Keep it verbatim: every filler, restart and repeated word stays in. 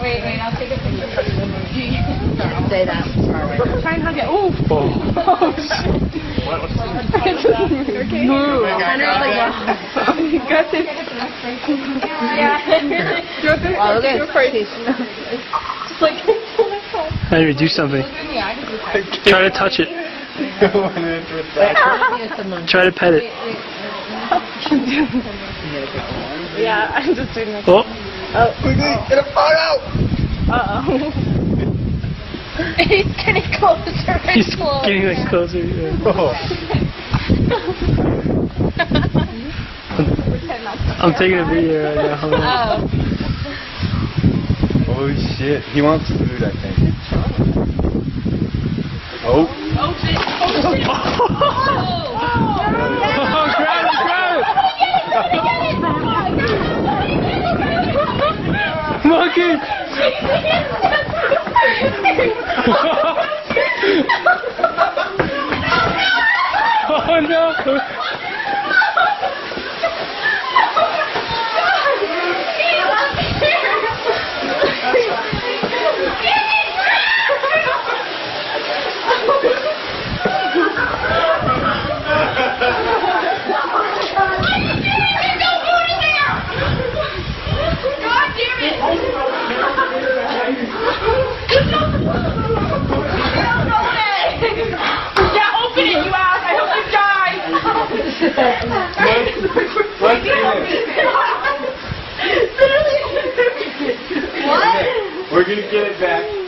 Wait, wait, I'll take a picture for you. Say that. Try and hug it. Ooh. Oh, oh shit. Okay. Move. Henry's like, wow. You got this. Yeah. You want this? Wow, look at Go his first. face. Just like, Henry, do something. Try to touch it. Try to pet it. yeah, I'm just doing this. Oh. Oh. Quickly, get a photo! Uh-oh. He's getting closer and He's closer. getting like closer. Yeah. Oh. I'm taking a video right now. Hold on. Oh. Holy shit. He wants food, I think. Oh. Oh shit. Oh shit. Oh, grab it, grab it! Monkey! Oh no! Yeah, open it, you ass! I hope you die! What's in it? What? We're gonna get it back.